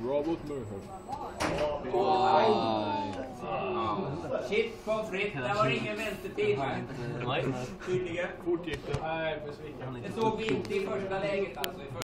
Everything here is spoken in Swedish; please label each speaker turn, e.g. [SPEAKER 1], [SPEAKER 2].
[SPEAKER 1] Robot Murphy.
[SPEAKER 2] Shit, pommes frites. Där var det ingen vänstertid.
[SPEAKER 1] Nej.
[SPEAKER 2] Tydligen.
[SPEAKER 1] Fort gick det.
[SPEAKER 2] Det såg vi inte i första läget alltså.